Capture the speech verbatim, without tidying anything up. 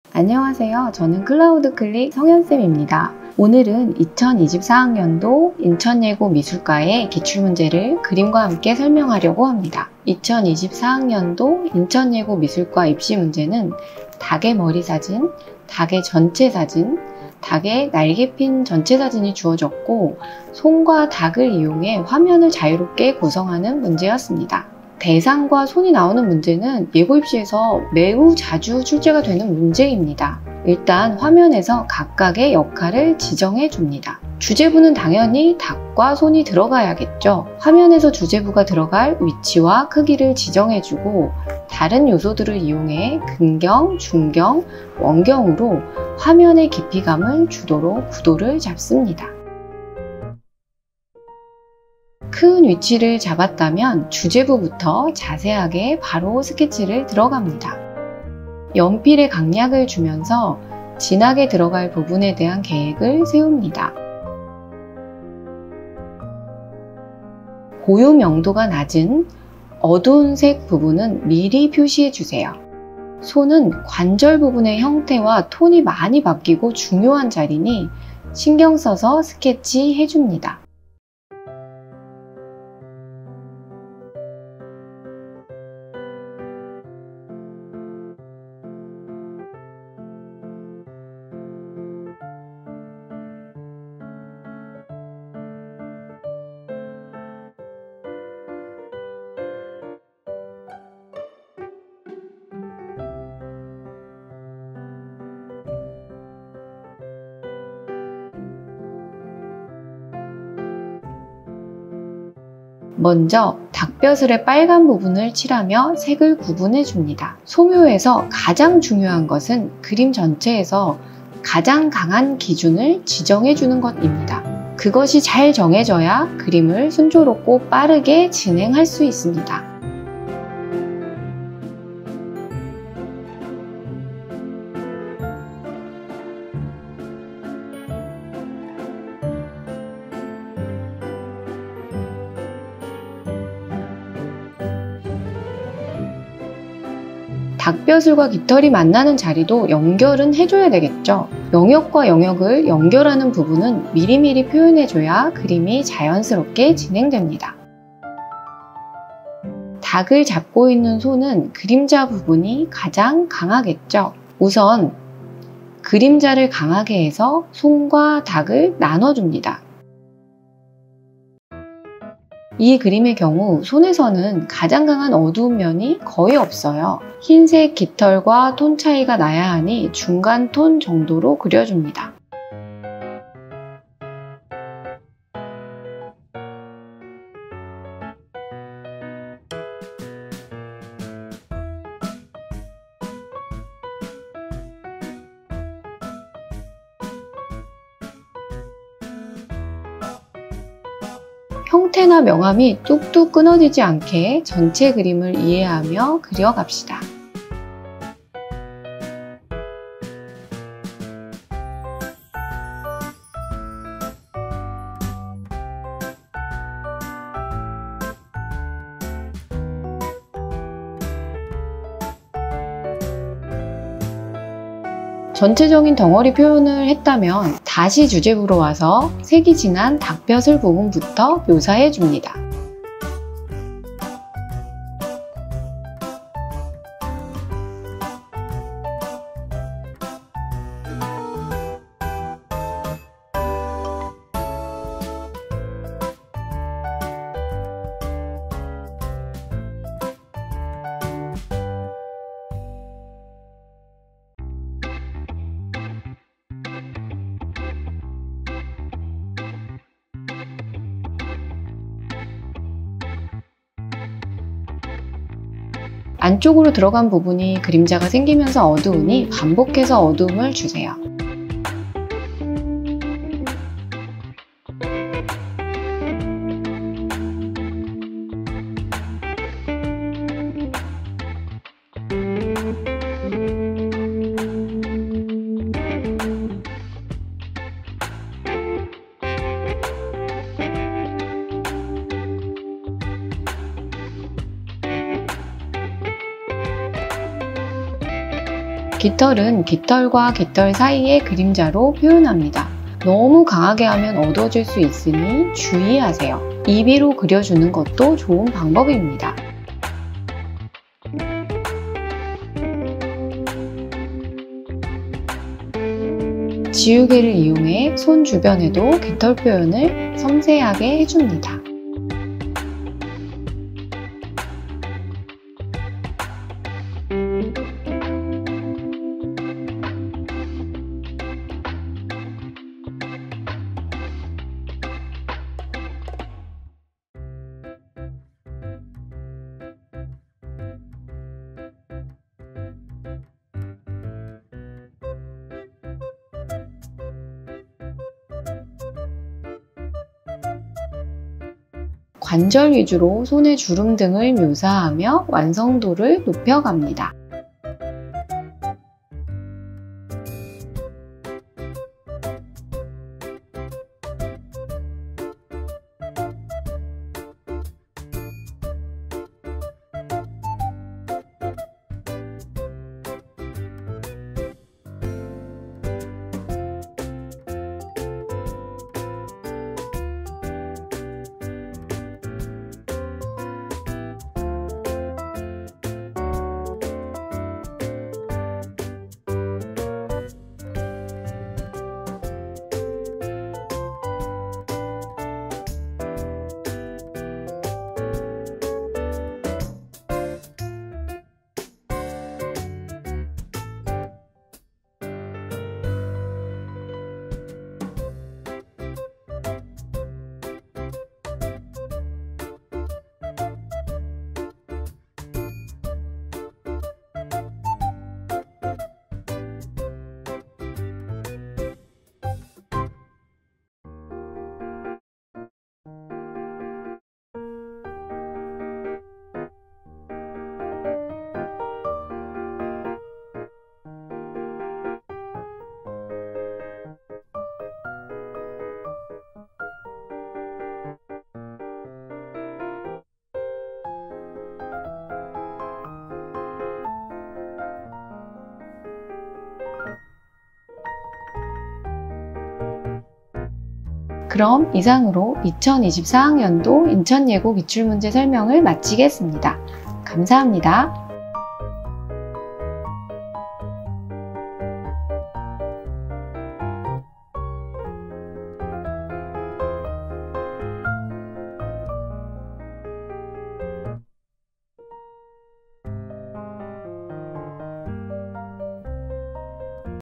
안녕하세요. 저는 클라우드클릭 성현쌤입니다. 오늘은 이천이십사 학년도 인천예고 미술과의 기출문제를 그림과 함께 설명하려고 합니다. 이천이십사 학년도 인천예고 미술과 입시 문제는 닭의 머리 사진, 닭의 전체 사진, 닭의 날개 핀 전체 사진이 주어졌고 손과 닭을 이용해 화면을 자유롭게 구성하는 문제였습니다. 대상과 손이 나오는 문제는 예고 입시에서 매우 자주 출제가 되는 문제입니다. 일단 화면에서 각각의 역할을 지정해 줍니다. 주제부는 당연히 닭과 손이 들어가야겠죠. 화면에서 주제부가 들어갈 위치와 크기를 지정해 주고 다른 요소들을 이용해 근경, 중경, 원경으로 화면의 깊이감을 주도록 구도를 잡습니다. 큰 위치를 잡았다면 주제부부터 자세하게 바로 스케치를 들어갑니다. 연필에 강약을 주면서 진하게 들어갈 부분에 대한 계획을 세웁니다. 고유 명도가 낮은 어두운 색 부분은 미리 표시해 주세요. 손은 관절 부분의 형태와 톤이 많이 바뀌고 중요한 자리니 신경 써서 스케치해 줍니다. 먼저 닭벼슬의 빨간 부분을 칠하며 색을 구분해 줍니다. 소묘에서 가장 중요한 것은 그림 전체에서 가장 강한 기준을 지정해 주는 것입니다. 그것이 잘 정해져야 그림을 순조롭고 빠르게 진행할 수 있습니다. 닭벼슬과 깃털이 만나는 자리도 연결은 해줘야 되겠죠. 영역과 영역을 연결하는 부분은 미리미리 표현해줘야 그림이 자연스럽게 진행됩니다. 닭을 잡고 있는 손은 그림자 부분이 가장 강하겠죠. 우선 그림자를 강하게 해서 손과 닭을 나눠줍니다. 이 그림의 경우 손에서는 가장 강한 어두운 면이 거의 없어요. 흰색 깃털과 톤 차이가 나야 하니 중간 톤 정도로 그려줍니다. 형태나 명암이 뚝뚝 끊어지지 않게 전체 그림을 이해하며 그려갑시다. 전체적인 덩어리 표현을 했다면 다시 주제부로 와서 색이 진한 닭벼슬 부분부터 묘사해 줍니다. 안쪽으로 들어간 부분이 그림자가 생기면서 어두우니 반복해서 어두움을 주세요. 깃털은 깃털과 깃털 사이의 그림자로 표현합니다. 너무 강하게 하면 어두워질 수 있으니 주의하세요. 이비로 그려주는 것도 좋은 방법입니다. 지우개를 이용해 손 주변에도 깃털 표현을 섬세하게 해줍니다. 관절 위주로 손의 주름 등을 묘사하며 완성도를 높여갑니다. 그럼 이상으로 이천이십사 학년도 인천예고 기출문제 설명을 마치겠습니다. 감사합니다.